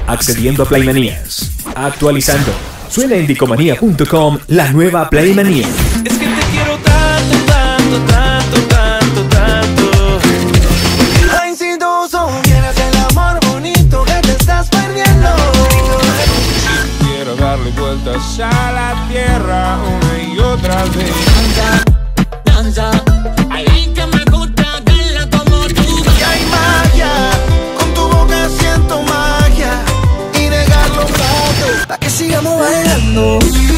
accediendo a Playmanías, actualizando. Suena en Discomanía.com la nueva Playmanía. Es que te quiero tanto, tanto, tanto, tanto, tanto. Ay, si tú supieras el amor bonito que te estás perdiendo. Quiero darle vueltas a la tierra una y otra vez. Danza, danza, ay, que me gusta verla como tú. Y hay magia, con tu boca siento magia. Y negar los brazos, pa' que sigamos bailando.